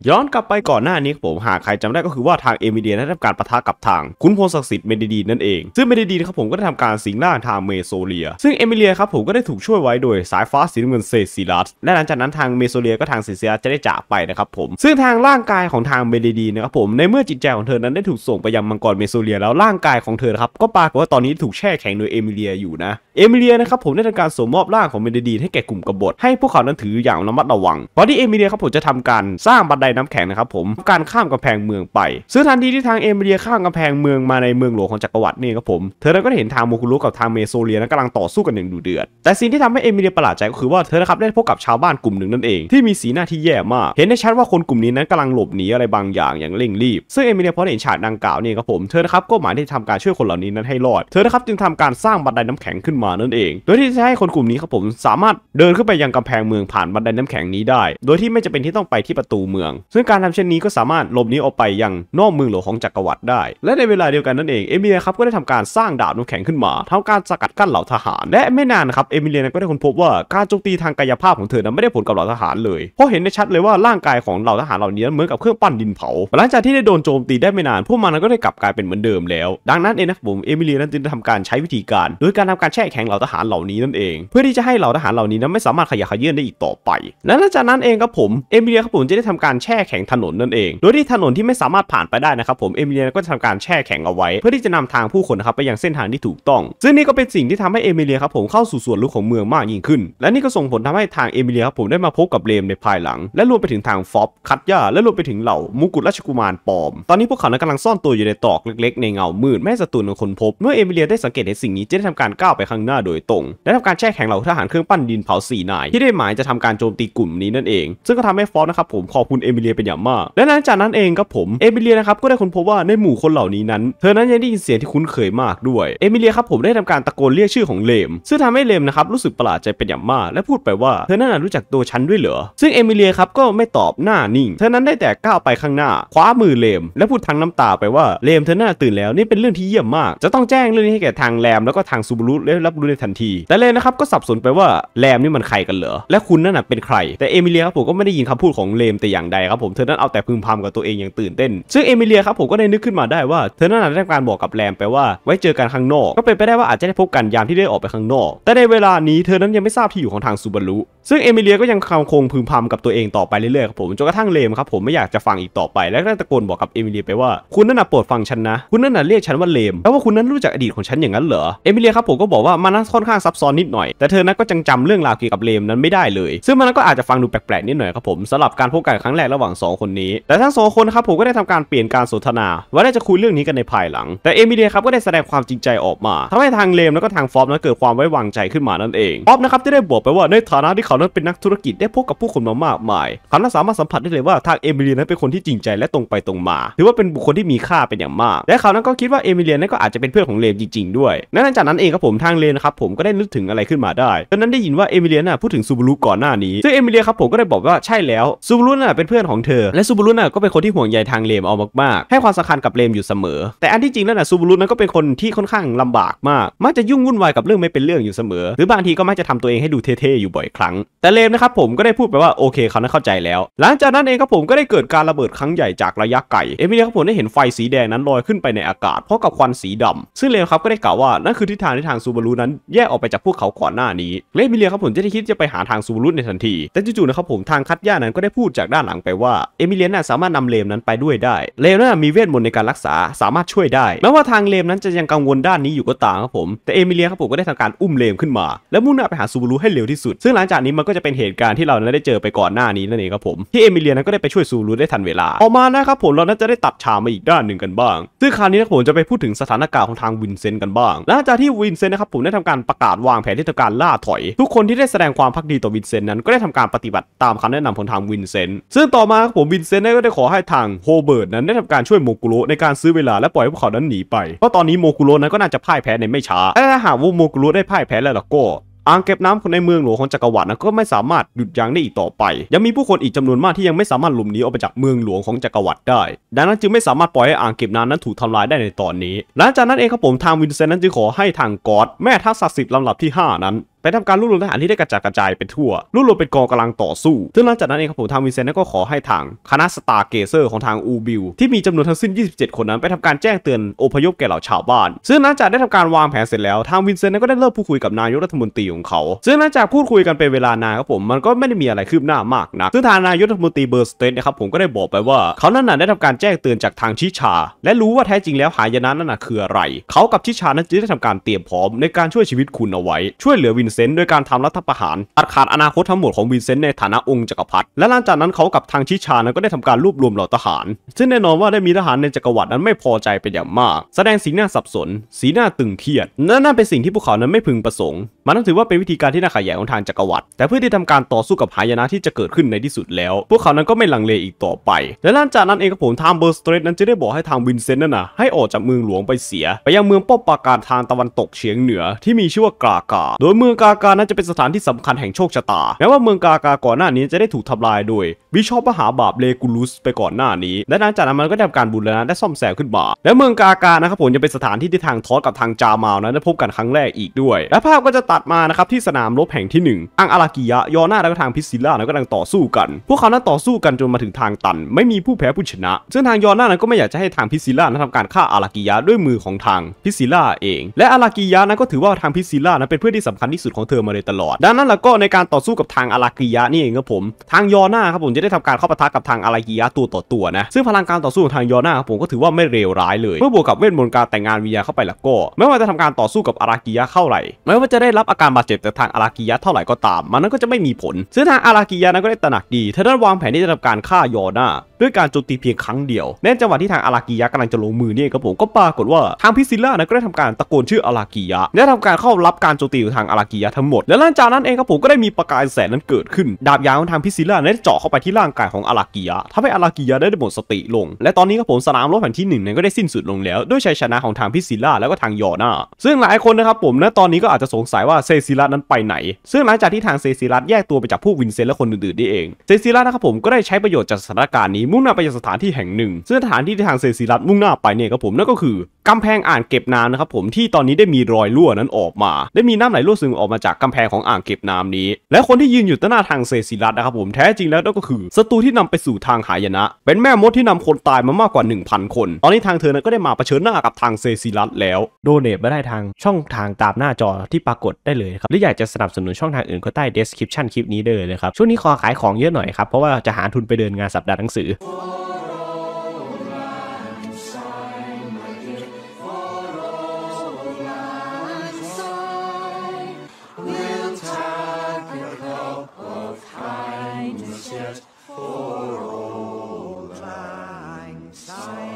ย้อนกลับไปก่อนหน้านี้ผมหากใครจำได้ก็คือว่าทางเอมิเลียได้ทำการปะทะกับทางขุนพลศักดิ์สิทธิ์เมดิดีนั่นเองซึ่งเมดิดีครับผมก็ได้ทำการสิงร่างทางเมโซเลียซึ่งเอมิเลียครับผมก็ได้ถูกช่วยไว้โดยสายฟ้าสีน้ำเงินเซซิลัสและหลังจากนั้นทางเมโซเลียก็ทางเซซิลัสจะได้จากไปนะครับผมซึ่งทางร่างกายของทางเมดิดีนะครับผมในเมื่อจิตใจของเธอนั้นได้ถูกส่งไปยังมังกรเมโซเลียแล้วร่างกายของเธอครับก็ปรากฏว่าตอนนี้ถูกแช่แข็งโดยเอมิเลียอยู่นะเอมิเลียนะครับผมได้ทำการส่งมอบร่างของเมดิดีให้แก่กลุ่มกบฏให้พวกเขานั้นถืออย่างระมัดระวังตอนที่เอมิเลียครับผมจะทำการสร้างบันไดน้ำแข็งนะครับผมการข้ามกำแพงเมืองไปซึ่งทันทีที่ทางเอมิเลียข้ามกำแพงเมืองมาในเมืองหลวงของจักรวรรดินี่ครับผมเธอก็ได้เห็นทางโมคุรุกับทางเมโซเลียนั้นกำลังต่อสู้กันอย่างดุเดือดแต่สิ่งที่ทำให้เอมิเลียประหลาดใจก็คือว่าเธอนะครับได้พบกับชาวบ้านกลุ่มหนึ่งนั่นเองที่มีสีหน้าที่แย่มากเห็นได้ชัดว่าคนกลุ่มนี้นั้นกำลังหลบหนีอะไรบางอย่างอย่างเร่งรีบซึ่งเอมิเลียพอเห็นฉากดังกล่าวนี่ครับผมเธอนะครับก็หมายที่ทำการช่วยคนเหล่านี้นั้นให้รอดเธอนะครับจึงทำการสร้างบันไดน้ำแข็งขึ้นมานั่นเองโดยที่จะให้คนกลุ่มนี้ครับผมสามารถเดินขึ้นไปยังกำแพงเมืองผ่านบันไดน้ำแข็งนี้ได้โดยที่ไม่จำเป็นที่ต้องไปที่ประตูเมืองซึ่งการทำเช่นนี้ก็สามารถหลบหนีออกไปยังนอกเมืองหลวงของจักรวรรดิได้และในเวลาเดียวกันนั่นเองเอมิเลียครับก็ได้ทำการสร้างดาบน้ำแข็งขึ้นมาทำการสกัดกั้นเหล่าทหารและไม่นานครับเอมิเลียก็ได้ค้นพบว่าการโจมตีทางกายภาพของเธอนั้นไม่ได้ผลกับเหล่าทหารเลยเพราะเห็นได้ชัดเลยว่าร่างกายของเหล่าทหารเหล่านี้เหมือนกับเครื่องปั้นดินเผาหลังจากที่ได้โดนโจมตีได้ไม่นานพวกมันก็ได้กลับกลายเป็นเหมือนเดิมแล้วดังนั้นเองนะครับผมเอมิเลียนั้นจึงทำการใช้วิธีการโดยการทำการแช่แข็งเหล่าทหารเหล่านี้นั่นเองเพื่อที่จะให้เหล่าทหารเหล่านี้นั้นไม่สามารถขยับเขยื้อนได้อีกต่อไปและหลังจากนั้นเองครับผมเอมิเลียครับผมจะได้ทำการแช่แข็งถนนนั่นเองโดยที่ถนนที่ไม่สามารถผ่านไปได้นะครับผมเอมิเลียก็จะทำการแช่แข็งเอาไว้เพื่อที่จะนำทางผู้คนนะครับไปยังเส้นทางที่ถูกต้องซึ่งนี่ก็เป็นสิ่งที่ทำให้เอมิเลียครับผมเข้าสู่ส่วนลึกของเมืองมากยิ่งขึ้นและนี่ก็ส่งผลทำให้ทางเอมิเลียครับผมได้มาพบกับเลมในภายหลังและรวมไปถึงทางฟอบคัตย่าและรวมไปถึงเหล่ามุกุฎราชกุมารปลอมตอนนี้พวกเขากำลังซ่อนตัวอยู่ในตอกเล็กๆในเงามืดไม่ให้ศัตรูของคนพบเมื่อเอมิเลียได้สังเกตเห็นสิ่งนี้จะได้ทำการก้าวไปข้างหน้าโดยตรงและทำการแช่แข็งเหล่าทหารเครื่องปั้นดินเผา4 นายที่ได้หมายจะทำการโจมตีกลุ่มนี้นั่นเองซึ่งก็ทำให้ฟอบนะครับผมขอบคุณเอมิเลียเป็นอย่างมากและหลังจากนั้นเองครับผมเอมิเลียนะครับก็ได้ค้นพบว่าในหมู่คนเหล่านี้นั้นเธอนั้นยังได้ยินเสียงที่คุ้นเคยมากด้วยเอมิเลียครับผมได้ทำการตะโกนเรียกชื่อของเลมซึ่งทำให้เลมนะครับรู้สึกประหลาดใจเป็นอย่างมากและพูดไปว่าเธอนั้นรู้จักตัวฉันด้วยเหรอซึ่งเอมิเลียครับก็ไม่ตอบหน้านิ่งเธอนั้นได้แต่ก้าวไปข้างหน้าคว้ามือเลมและพูดทั้งน้ำตาไปว่าเลมเธอน่าตื่นแล้วนี่เป็นเรื่องที่เยี่ยมมากจะต้องแจ้งเรื่องนี้ให้แก่ทางแรมแล้วก็ทางซูบารุได้รับรู้ในทันทีแต่เลมนะครับก็สับสนไปว่าแรมนี่มันใครกันเหรอและคุณนั่นเป็นใครแต่เอมิเลียครับผมก็ไม่ได้ยินคำพูดของเลมแต่อย่างใดครับผมเธอนั้นเอาแต่พึมพำกับตัวเองอย่างตื่นเต้นซึ่งเอมิเลียครับผมก็ได้นึกขึ้นมาได้ว่าเธอนั้นได้การบอกกับแรมไปว่าไว้เจอกันข้างนอกก็เป็นไปได้ว่าอาจจะได้พบกันยามที่ได้ออกไปข้างนอกแต่ในเวลานี้เธอนั้นยังไม่ทราบที่อยู่ของทางซูบารุซึ่งเอมิเลียก็ยังคงพึมพำกับตัวเองต่อไปเรื่อยๆครับผมจนกระทั่งเลมครับผมไม่อยากจะฟังอีกต่อไปและก็ตะโกนบอกกับเอมิเลียไปว่าคุณนั่นโปรดฟังฉันนะคุณนั่นเรียกฉันว่าเลมแล้วว่าคุณนั้นรู้จักอดีตของฉันอย่างนั้นเหรอเอมิเลียครับผมก็บอกว่ามันค่อนข้างซับซ้อนนิดหน่อยแต่เธอนั้นก็จังจำเรื่องราวเกี่ยวกับเลมนั้นไม่ได้เลยซึ่งมันก็อาจจะฟังดูแปลกๆนิดหน่อยครับผมสำหรับการพบกันครั้งแรกระหว่าง2 คนนี้แต่ทั้ง2 คนครับผมก็ได้ทำการเปลี่ยนการสนทนาว่าได้จะคุยเรื่องนี้กันในภายหลังแต่เอมิเลียครับก็ได้แสดงความจริงใจออกมาทำให้ทางเลมแล้วก็ทางฟอบนั้นเกิดความไว้วางใจขึ้นมานั่นเองฟอบนะครับจะได้บอกไปว่าในฐานะที่เขานั้นเป็นนักธุรกิจได้พบกับผู้คนมามากมายเขานั้นสามารถสัมผัสได้เลยว่าทางเอมิเลียนั้นเป็นคนที่จริงใจและตรงไปตรงมาถือว่าเป็นบุคคลที่มีค่าเป็นอย่างมากและเขานั้นก็คิดว่าเอมิเลียนั้นก็อาจจะเป็นเพื่อนของเลมจริงๆด้วยและหลังจากนั้นเองครับผมทางเลมนะครับผมก็ได้นึกถึงอะไรขึ้นมาได้ตอนนั้นได้ยินว่าเอมิเลียพูดถึงซูบารุก่อนหน้านี้ซึ่งเอมิเลียครับผมก็ได้บอกว่าใช่แล้วซูบารุเป็นเพื่อนของเธอและซูบารุก็เป็นคนที่ห่วงใยทางเลมเอามากๆให้ความสำคัญกับเลมอยู่เสมอแต่อันที่จริงแล้วซูบารุนั้นก็เป็นคนที่ค่อนข้างลำบากมากมักจะยุ่งวุ่นวายกับเรื่องไม่เป็นเรื่องอยู่เสมอหรือบางทีก็มักจะทำตัวเองให้ดูเท่ๆอยู่บ่อยครั้งแต่เลมนะครับผมก็ได้พูดไปว่าโอเคเขานั้นเข้าใจแล้วหลังจากนั้นเองครับผมก็ได้เกิดการระเบิดครั้งใหญ่จากระยะไกลเอมิเลียครับผมได้เห็นไฟสีแดงนั้นลอยขึ้นไปในอากาศพร้อมกับควันสีดำซึ่งเลมครับก็ได้กล่าวว่านั่นคือทิศทางที่ทางซูบารุนั้นแยกออกไปจากพวกเขาก่อนหน้านี้เอมิเลียครับผมจะได้คิดจะไปหาทางซูบารุในทันทีแต่จู่ๆนะครับผมทางคัตย่านั้นก็ได้พูดจากด้านหลังไปว่าเอมิเลียสามารถนำเลมนั้นไปด้วยได้เลมนั้นมีเวทมนต์ในการรักษาสามารถช่วยได้แม้ว่าทางเลมนั้นจะยังกังวลด้านนี้อยู่ก็ตามครับผมแต่เอมิเลียครับผมก็ได้ทำการอุ้มเลมขึ้นมาและมุ่งหน้าไปหาซูบารุให้เร็วที่สุดซึ่งหลังจากนี้มันก็จะเป็นเหตุการณ์ที่เราได้เจอไปก่อนหน้านี้นั่นเองครับผมที่เอมิเลียนั้นก็ได้ไปช่วยซูบารุได้ทันเวลาออกมานะครับผมเราน่าจะได้ตัดฉากมาอีกด้านหนึ่งกันบ้างซึ่งคราวนี้ผมจะไปพูดถึงสถานการณ์ของทางวินเซนต์กันบ้างหลังจากที่วินเซนต์นะครับผมได้ทำการประกาศวางแผนที่จะการล่าถอยทุกคนที่ได้แสดงความภักดีต่อวินเซนต์นั้นก็ได้ทำการปฏิบัติตามคำแนะนำของทางวินเซนต์ซึ่งต่อมาผมวินเซนต์ก็ได้ขอให้ทางโฮเบิร์ตนั้นได้ทำการช่วยโมกุโรในการซื้อเวลาและปล่อยให้พวกเขานั้นหนีไปเพราะตอนนี้โมกุโรนั้นก็น่าจะพ่ายแพ้ในไม่ช้าและถ้าหากว่าโมกุโรได้พ่ายแพ้แล้วก็อ่างเก็บน้ำในเมืองหลวงของจักรวรรดิก็ไม่สามารถหยุดยั้งได้อีกต่อไปยังมีผู้คนอีกจำนวนมากที่ยังไม่สามารถหลบหนีออกไปจากเมืองหลวงของจักรวรรดิได้ดังนั้นจึงไม่สามารถปล่อยให้อ่างเก็บน้ำนั้นถูกทำลายได้ในตอนนี้หลังจากนั้นเองครับผมทางวินเซนต์นั้นจึงขอให้ทางกอดแม่ทัพศักดิ์สิทธิ์ลำดับที่5นั้นไปทำการรวบรวมทหารที่ได้กระจัดกระจายไปทั่วรวบรวมเป็นกองกำลังต่อสู้ซึ่งหลังจากนั้นเองครับผมทางวินเซนต์ก็ขอให้ทางคณะสตาร์เกเซอร์ของทางอูบิลที่มีจำนวนทั้งสิ้น27คนนั้นไปทำการแจ้งเตือนอพยพแก่เหล่าชาวบ้านซึ่งหลังจากได้ทำการวางแผนเสร็จแล้วทางวินเซนต์ก็ได้เริ่มพูดคุยกับนายกรัฐมนตรีของเขาซึ่งหลังจากพูดคุยกันเป็นเวลานานครับผมมันก็ไม่ได้มีอะไรคืบหน้ามากนักซึ่งทางนายกรัฐมนตรีเบอร์สเตนนะครับผมก็ได้บอกไปว่าเขานั้นได้ทำการแจ้งเตือนจากทางชิชาและรู้ว่าแท้จริงแล้วหายนะนั้นคืออะไรเขากับชิชานั้นจะได้ทำการเตรียมพร้อมในการช่วยชีวิตคุณเอาไว้ช่วยเหลือวินเซนต์โดยการทำรัฐประหารตัดขาดอนาคตทั้งหมดของวินเซนต์ในฐานะองค์จักรพรรดิและหลังจากนั้นเขากับทางชิชานั้นก็ได้ทำการรวบรวมเหล่าทหารซึ่งแน่นอนว่าได้มีทหารในจักรวรรดินั้นไม่พอใจเป็นอย่างมากแสดงสีหน้าสับสนสีหน้าตึงเครียดนั่นเป็นสิ่งที่พวกเขานั้นไม่พึงประสงค์มันต้องถือว่าเป็นวิธีการที่น่าขยายของทางจักรวรรดิแต่เพื่อที่ทำการต่อสู้กับหายนะที่จะเกิดขึ้นในที่สุดแล้วพวกเขานั้นก็ไม่ลังเลอีกต่อไปและหลังจากนั้นเองครับผมทางเบอร์สเตรทนั้นจะได้บอกให้ทางวินเซนต์นั้นให้ออกจากเมืองหลวงไปเสียไปยังเมืองป้อมปราการทางตะวันตกเฉียงเหนือที่มีชื่อว่ากากาโดยเมืองกานั้นจะเป็นสถานที่สำคัญแห่งโชคชะตาแม้ว่าเมืองกาก่อนหน้านี้จะได้ถูกทำลายโดยบิชอปมหาบาปเลกูลุสไปก่อนหน้านี้และหลังจากนั้นมันก็ได้ทำการบูรณะได้ซ่อมแซมขึ้นมาและเมืองกานะครับผมจะเป็นสถานที่ที่ทางทอสกับทางจามาลนั้นได้พบกันครั้งแรกอีกด้วยและภาพก็จะตัดมานะครับที่สนามรบแห่งที่1อังอารากิยะยอหน้าและก็ทางพิซิล่านั้นกำลังต่อสู้กันพวกเขานั้นต่อสู้กันจนมาถึงทางตันไม่มีผู้แพ้ผู้ชนะซึ่งทางยอหน้านั้นก็ไม่อยากจะให้ทางพิซิล่านั้นทำการฆ่าอารากิยะด้วยมือของทางพิซิล่าเองและอารากิยะนั้นก็ถือว่าทางพิซิล่านั้นเป็นเพื่อนที่สำคัญที่สุดของเธอมาโดยตลอดดังนั้นแล้วก็ในการต่อสู้กับทางอารากิยะนี่เองครับผมทางยอหน้าครับผมจะได้ทำการเข้าปะทะกับทางอารากิยะตัวต่อตัวนะซึ่งพลังการต่อสู้ของทางยอหน้าครับผมก็ถือว่าไม่เลวร้ายเลยเมื่อบวกกับเวทมนต์การแต่งงานวิญญาณเข้าไปแล้วก็ไม่ว่าจะทำการต่อสู้กับอารากิยะเท่าไหร่ไม่ว่าจะได้รับอาการบาดเจ็บจากทางอารากิยะเท่าไหร่ก็ตามมันนั้นก็จะไม่มีผลซึ่งทางอารากิยะนั้นก็ได้ตระหนักดีเธอได้วางแผนที่จะทำการฆ่ายอหน้าด้วยการโจมตีเพียงครั้งเดียวในจังหวะที่ทางอารากิยะกำลังจะลงมือนี่ครับผมก็ปรากฏว่าทางพิซิล่านั้นก็ได้ทำการตะโกนชื่ออารากิยะและทำการเข้ารับการโจมตีของทางอารากิยะทั้งหมดและหลังจากนั้นเองครับผมก็ได้มีประกายแสงนั้นเกิดขึ้นดาบยาวของทางพิซิล่าได้เจาะเข้าไปที่ร่างกายของอารากิยะทำให้อารากิยะได้หมดสติลงและตอนนี้ครับผมสนามรบแห่งที่1นั้นก็ได้สิ้นสุดลงแล้วด้วยชัยชนะของทางพิซิล่าแล้วก็ทางยอหน้าซึ่งหลายคนนะครับผมณตอนนี้ก็อาจจะสงสัยว่าเซซิลัสนั้นไปไหนซึ่งหลังจากที่ทางเซซิลัสแยกตัวไปจากพวกวินเซนต์และคนอื่นๆนี่เองเซซิลัสนะครับผมก็ได้ใช้ประโยชน์จากสถานการณ์นี้มุ่งหน้าไปยังสถานที่แห่งหนึ่งซึ่งสถานที่ที่ทางเซซิลัสมุ่งหน้าไปเนี่ยครับผมนั่นก็คือกำแพงอ่างเก็บน้ำนะครับผมที่ตอนนี้ได้มีรอยรั่วนั้นออกมาได้มีน้ำไหลรั่วซึมออกมาจากกำแพงของอ่างเก็บน้ำนี้และคนที่ยืนอยู่ต่อหน้าทางเซซิลัสนะครับผมแท้จริงแล้วก็คือศัตรูที่นำไปสู่ทางหายนะเป็นแม่มดที่นำคนตายมามากกว่า 1,000 คนตอนนี้ทางเธอนั้นก็ได้มาเผชิญหน้ากับทางเซซิลัสแล้วโดเนทมาได้ทางช่องทางตามหน้าจอที่ปรากฏได้เลยครับหรืออยากจะสนับสนุนช่องทางอื่นก็ใต้ description คลิปนี้ได้เลยนะครับช่วงนี้ขอขายของเยอะหน่อยครับเพราะว่าจะหาทุนไปเดินงานสัปดาห์หนังสือ For old lang syne.